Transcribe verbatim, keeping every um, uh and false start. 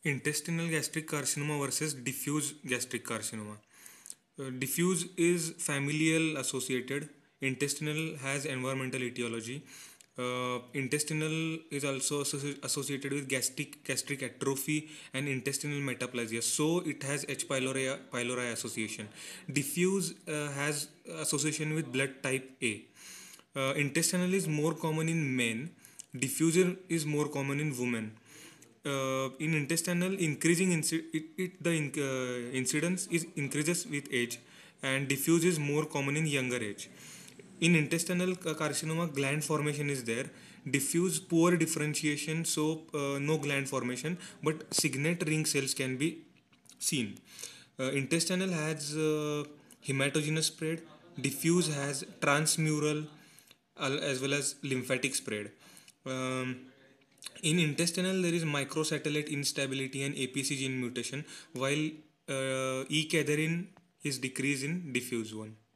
Intestinal gastric carcinoma versus diffuse gastric carcinoma. Uh, diffuse is familial associated. Intestinal has environmental etiology. Uh, intestinal is also associ- associated with gastric gastric atrophy and intestinal metaplasia. So it has H. pylori pylori association. Diffuse uh, has association with blood type A. Uh, intestinal is more common in men. Diffuser is more common in women. Uh, in intestinal, increasing inci- it, it the in, uh, incidence is increases with age, and diffuse is more common in younger age. In intestinal carcinoma, gland formation is there. Diffuse, poor differentiation, so uh, no gland formation, but signet ring cells can be seen. Uh, intestinal has uh, hematogenous spread. Diffuse has transmural as well as lymphatic spread. Um, in intestinal, there is microsatellite instability and A P C gene mutation, while uh, E cadherin is decreased in diffuse one.